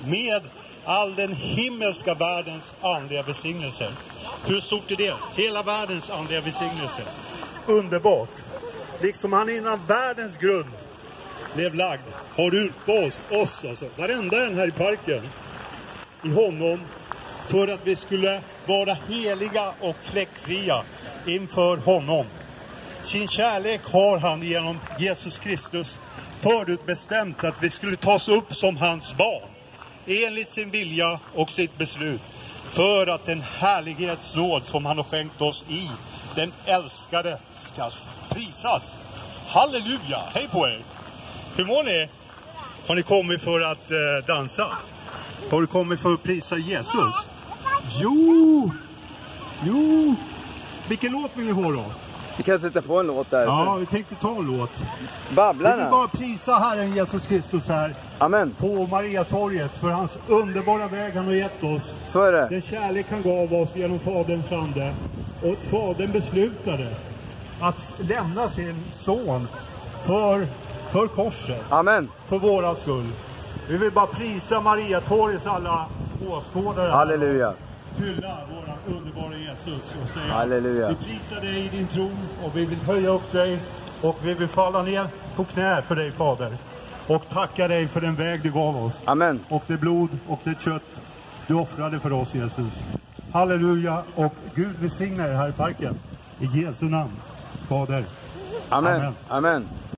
med all den himmelska världens andliga välsignelse. Hur stort är det? Hela världens andliga välsignelse. Underbart. Liksom han innan världens grund blev lagd har utvalt oss, alltså varenda en här i parken, i honom, för att vi skulle vara heliga och fläckfria inför honom. Sin kärlek har han genom Jesus Kristus förutbestämt att vi skulle tas upp som hans barn, enligt sin vilja och sitt beslut, för att den härlighetsnåd som han har skänkt oss i den älskade ska prisas. Halleluja! Hej på er! Hur mår ni? Har ni kommit för att dansa? Har du kommit för att prisa Jesus? Jo! Vilken låt vill ni ha då? Vi kan sätta på en låt där. Ja, vi tänkte ta en låt. Babblarna. Vi vill bara prisa Herren Jesus Kristus här. Amen. På Mariatorget för hans underbara väg han har gett oss. Så är det. Den kärlek han gav oss genom Faderns ande. Och Fadern beslutade att lämna sin son för korset. Amen. För våra skull. Vi vill bara prisa Mariatorgets alla åskådare. Halleluja. Hylla våran underbara Jesus och säga: Halleluja. vi prisar dig i din tro och vi vill höja upp dig och vi vill falla ner på knä för dig, Fader, och tacka dig för den väg du gav oss. Amen. Och det blod och det kött du offrade för oss, Jesus. Halleluja, och Gud välsigna er här i parken i Jesu namn, Fader. Amen. Amen.